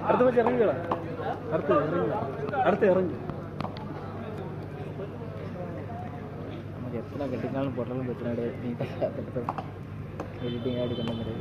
அடுத்த பட்சம் இறங்குங்களா? அடுத்து இறங்கு. நமக்கு எத்தனை கட்டினாலும் போட்டாலும் பிரச்சனை கிடையாது. நீங்கள் எடிட்டிங் ஆடி பண்ண முடியாது.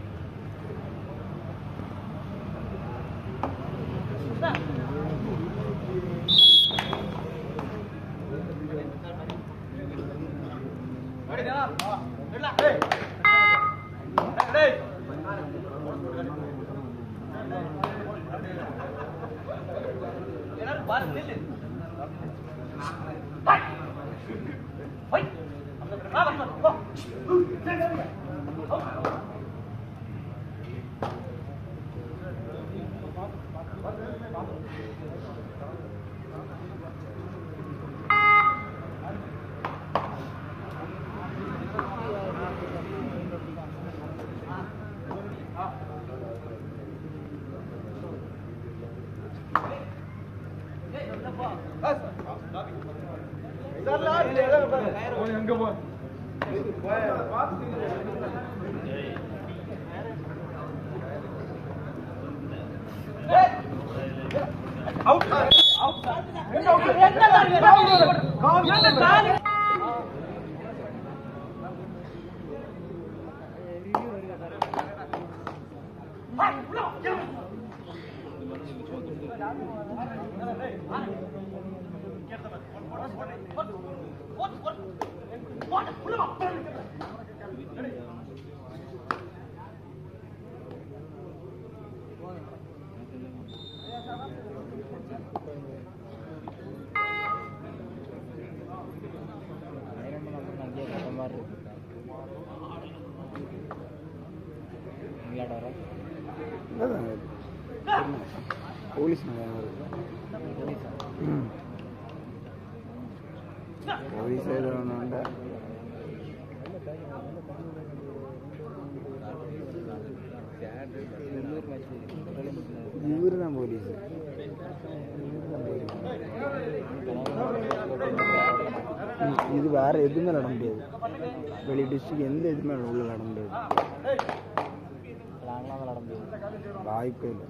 போலீஸ் போலீஸ் இவரு தான் போலீஸ். இது வேற எதுவுமே விளாட முடியாது. வெளி டிஸ்ட்ரிக்ட் எந்த எதுவுமே உள்ள விளாட முடியாது. வாய்ப்பே இல்லை.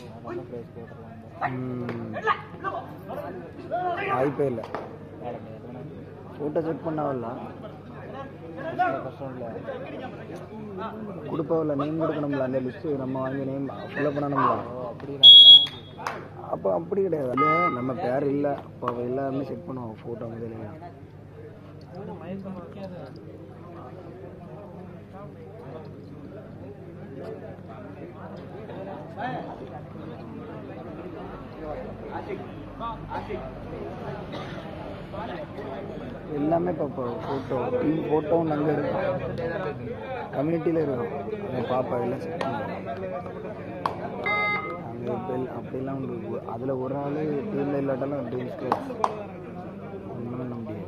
வாய்ப்பே இல்லை. ஃபோட்டோ செக் பண்ணாவில்ல, கொடுப்பாவில்ல, நேம் கொடுக்கணும்ல. அந்த லிஸ்ட்டு நம்ம வாங்கி நேம் ஃபில்லப் பண்ணணும்ல. அப்போ அப்படி கிடையாது. இல்லை நம்ம பேர் இல்லை. அப்போ எல்லாருமே செக் பண்ணுவோம் ஃபோட்டோ முதல்ல. எல்லாமே இப்போ ஃபோட்டோ டீம் ஃபோட்டோவும் அங்கே இருக்கும், கம்யூனிட்டியில் இருக்கும். அதை பாப்பா எல்லாம் செக் பண்ணுவோம். அங்கே இப்போ அப்படிலாம் உண்டு. அதில் ஒரு ஆள் டீமில் இல்லாட்டாலும் டீம் ஸ்கோர் ஒன்றும் பண்ண முடியாது.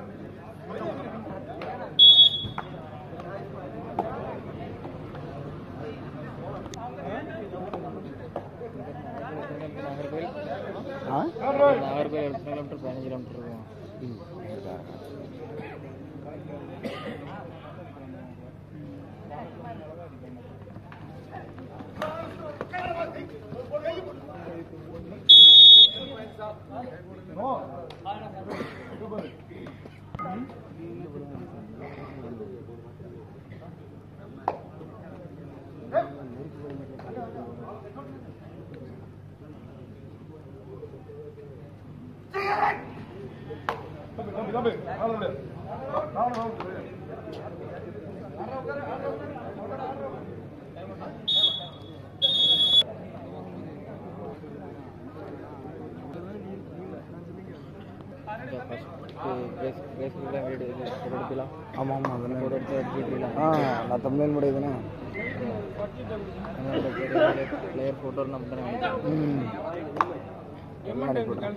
நாகர்கோயில் 8 கிலோமீட்டர் 15 கிலோமீட்டர் இருக்கும். ஆமாம் ஆமாம், அதெல்லாம் நான் தமிழ் முடியுதுண்ணே. பிளேயர் ஃபோட்டோ நம்ம எல்லாம் அனுப்பிவிட்றேன்.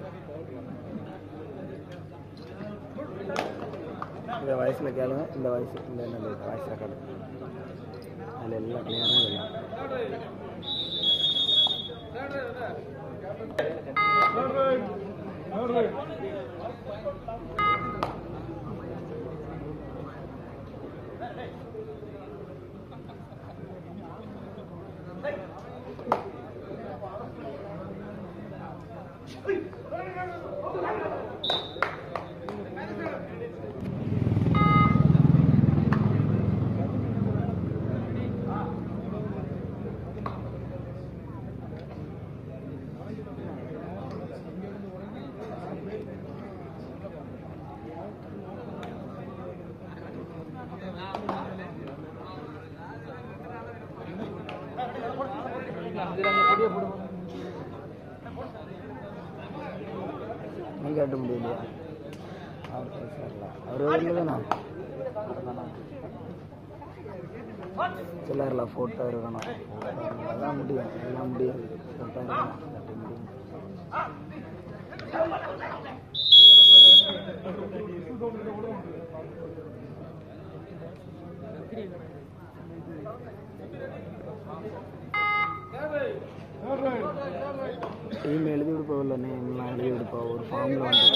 இந்த வயசில் கேளுங்க, இந்த வயசு இந்த என்ன வயசில் கேளு, அதில் எல்லாம் கிளியராக எல்லாம் नहीं काट முடியல அவர் வரலனா சிலர்ல போட்டோ இருக்கணும் அதான் முடியும் எல்லாம் முடியாது போட்டோ இருக்கணும் டீம் எழுதி கொடுப்போம்ல நேம்லாம் எழுதி கொடுப்போம் ஒரு ஃபார்மில் வந்து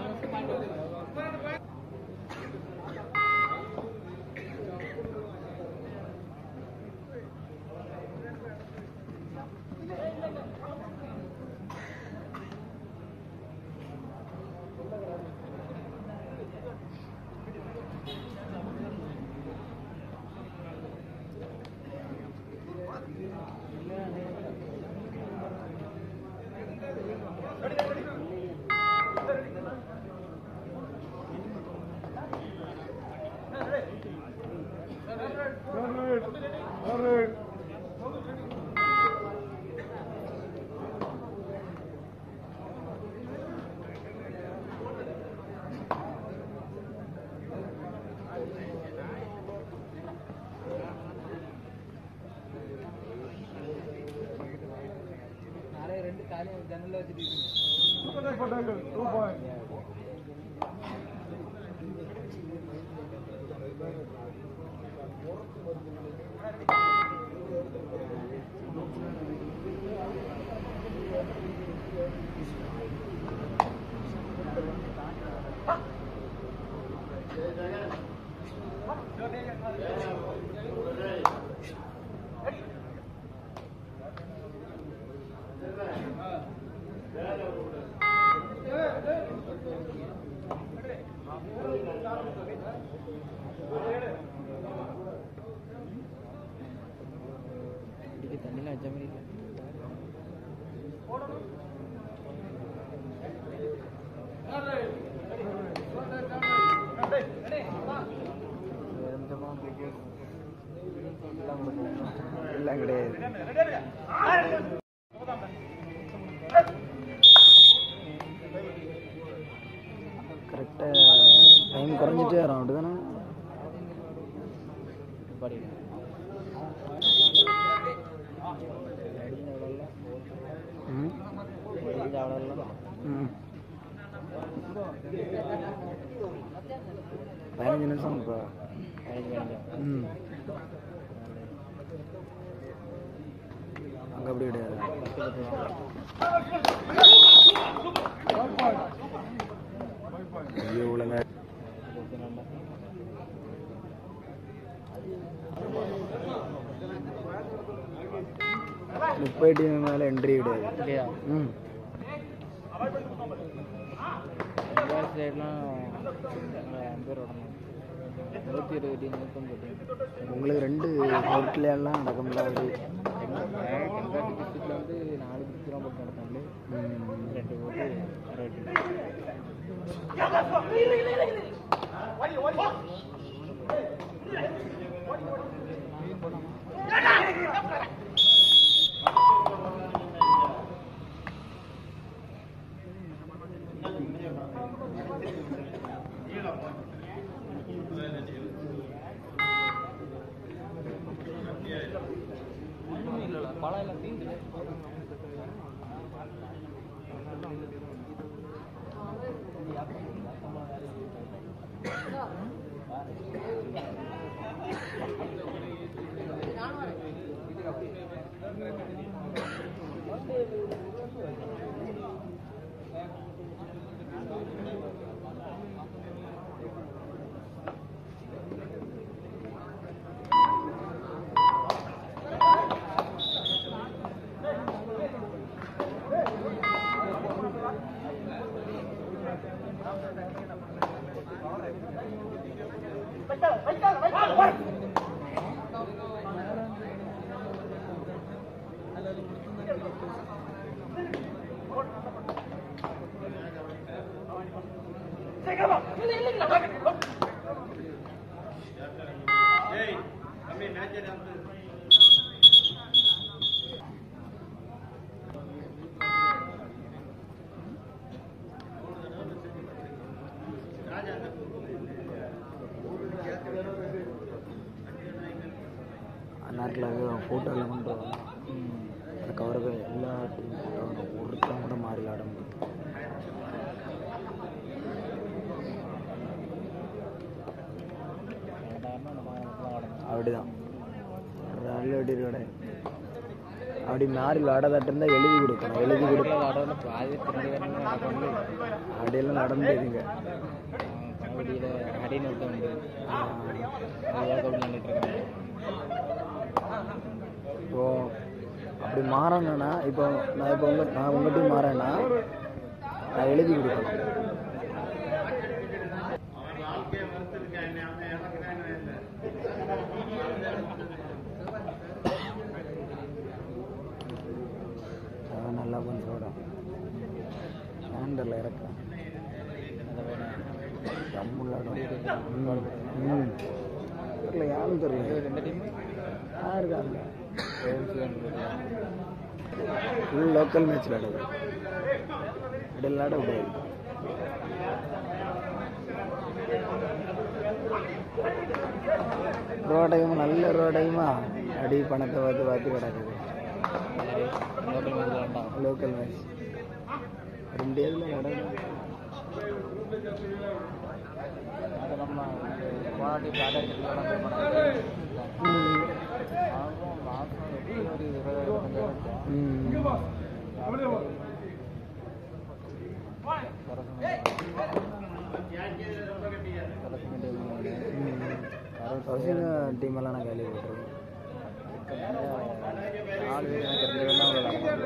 ஜன்னல்ல வச்சிட்டு தண்ணிலாம் வச்ச மாதிரி எல்லாம் கிடையாது கரெக்டாக டைம் குறைஞ்சிட்டே வரோம் அப்படி தானே பதினஞ்சு நிமிஷம் இப்போ அங்கே அப்படி கிடையாது ஐயோ உலக முப்பது டீம் மேலே என்ட்ரி கிடையாது இல்லையா சைட்லாம் 120 டீம் 150 டீம் உங்களுக்கு 2 அவுட்லாம் நடக்க முடியாது எங்கள் டிஸ்ட்ரிக்டில் வந்து 4 டிஸ்ட்ரிக்ட்லாம் போட்டு நடத்தாங்களே 2 ஓட்டு 60 பழம் தீந்து நாட்டில் ஃபோட்டோவில் கொண்டு வரணும். அந்த கவருக்கு எல்லா டீம் ஃபோட்டோ ஒருத்தன் கூட மாறி ஆட முடியும். அப்படிதான் விளையாட அப்படி மாறி விளையாடாதாட்டு இருந்தால் எழுதி கொடுக்கணும். எழுதி கொடுக்க அப்படியெல்லாம் நடந்துருங்க. இப்போ அப்படி மாறணும்னா இப்போ நான் உங்கள் டீம் மாறேன்னா நான் எழுதி கொடுக்கணும். நல்லா பண்ணுறோட ஹேண்டரில் இறக்க தமிழ்நாடு தெரியல யாரும் தெரியல யாருக்காங்க ஃபுல் லோக்கல் மேட்ச் விளையாடுது. இடையில் விளையாட விடாது. ரோடையும் நல்ல ரோடையுமா அடி பணத்தை பார்த்து பார்த்து கிடக்குது. லோக்கல் மேட்ச் 2 இதில் நடக்குது. டீம் எல்லாம் நான் கேள்விப்பட்டிருக்கேன். 4 பேர் எனக்கு 2 பேர்லாம்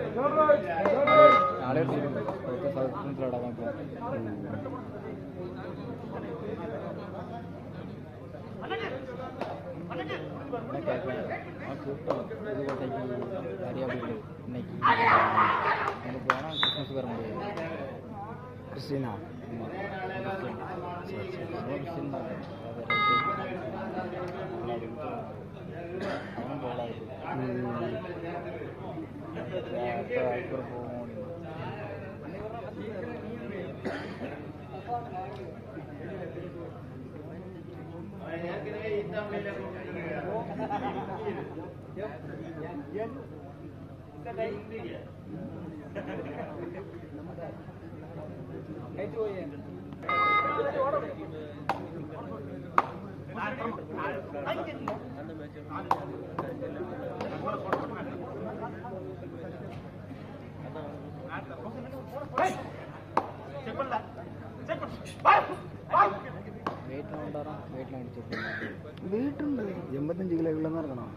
கிறிஸ்டினா வெயிட் 85 கிலோக்குள்ள தான் இருக்கணும்.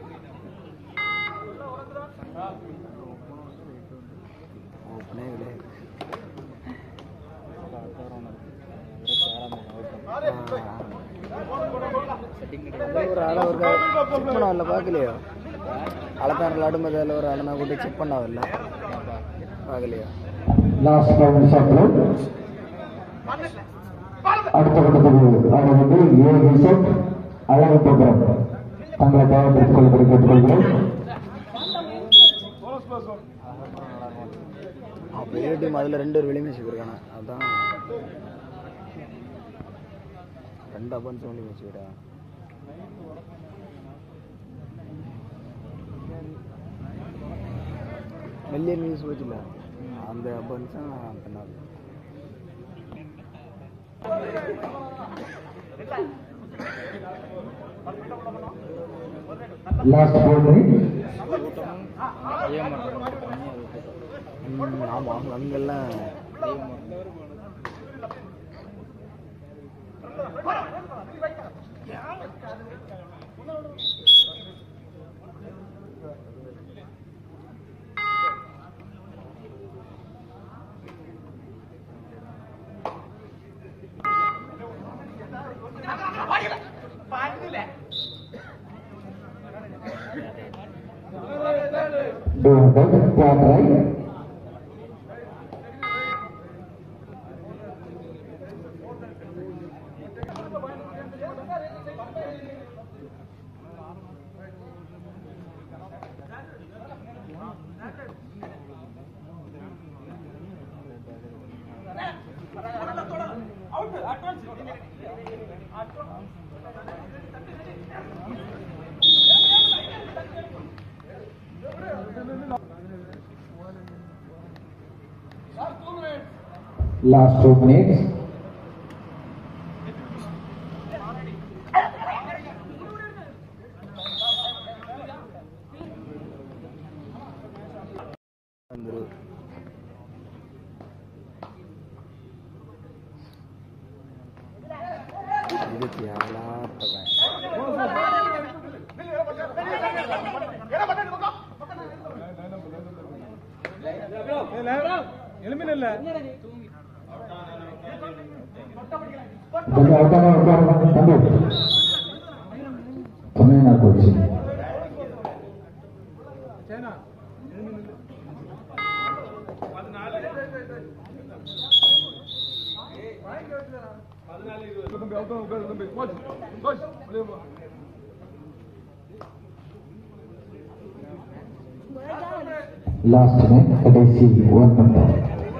ஓப்பனே கிடையாது. ஒரு ஆளை ஒரு செக் பண்ணாவில்ல பார்க்கலையோ? அலத்தார் விளாடும்போது அதில் ஒரு ஆளை நான் கூட்டி செக் பண்ணாவில்ல பார்க்கலையோ? அடுத்த கட்டத்தில் ஆடுவது ஏ அழகு ப்ரோக்ராம் தங்களை தயாரித்துக் கொள்ளும்படி கேட்டுக்கொள்கிறேன். பெரிய டீம் அதில் 2 பேர் வெளியே மேட்ச் இருக்காங்க. அதான் 2 அப்பன்ஸ் வெளியே மேட்ச் விடா. வெளியே நியூஸ் போச்சுல அந்த அப்பன்ஸ் பண்ணாது. Last boundary. ஆமாம் அங்கெல்லாம் Last 2 minutes. Last minute, கடைசி 1 minute.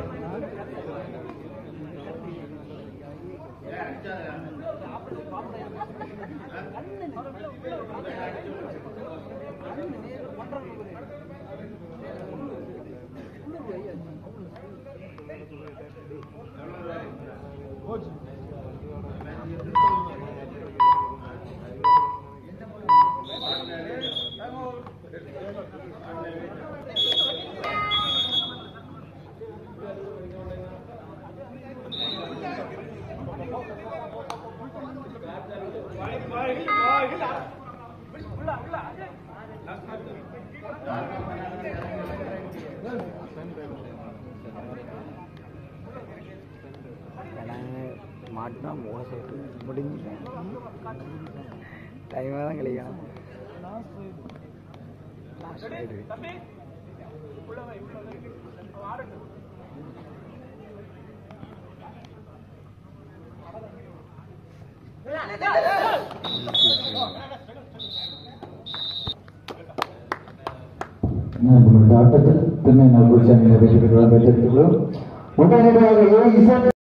மாட்டினா மோசம் முடிஞ்சு டைமாக தான் கிடைக்கணும். ஆட்டத்தில் திருநெல்வேலி வெற்றி பெற்றுள்ளோம். உடனடியாக